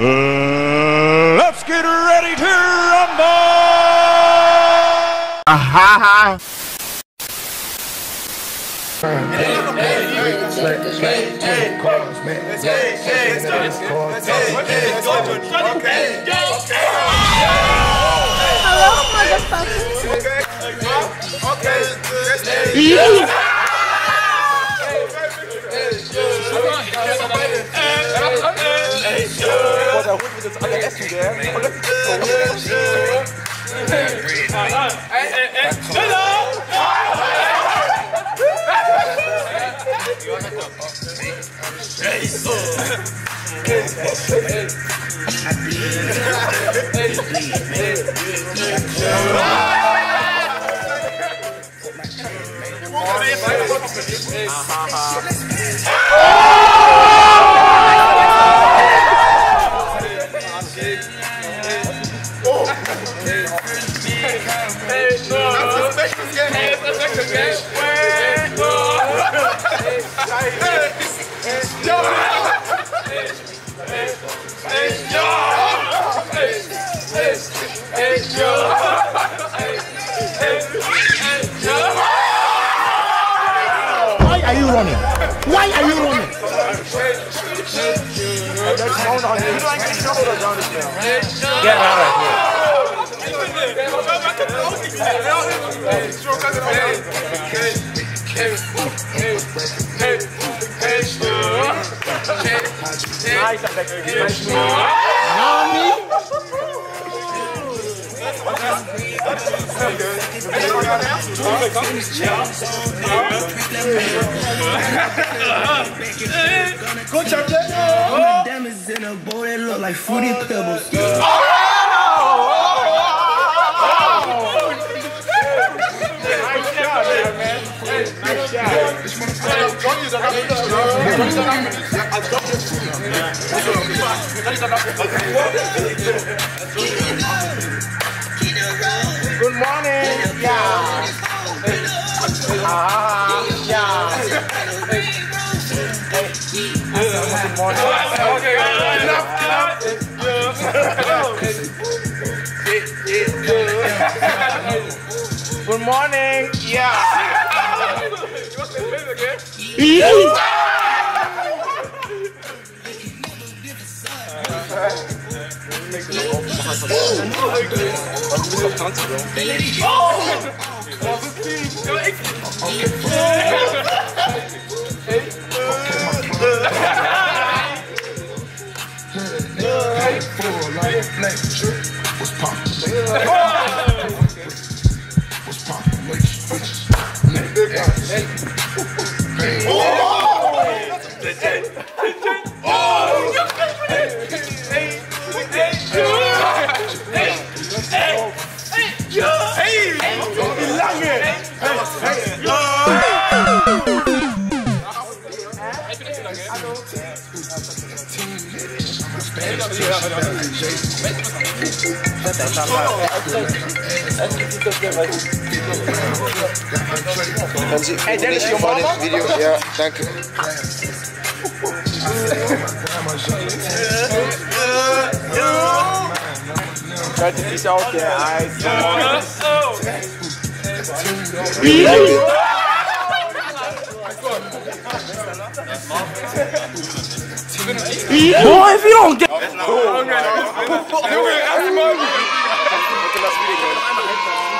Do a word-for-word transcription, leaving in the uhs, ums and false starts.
Uh, let's get ready to rumble! Aha! Hello, motherfucker. Boah, da holen wir das alle Essen, gell? Why are you running? Why are you running? Get out of here. Go check it. Diamonds in a bowl that look like fruity pebbles. Good morning. Yeah. Ah, yeah. Good morning. Okay, enough, enough. Good morning. Yeah. What's poppin'? What's poppin'? Hey Dennis, your mama? Video, ja, danke. Try to fish out their eyes. Boy, if you don't get Okay,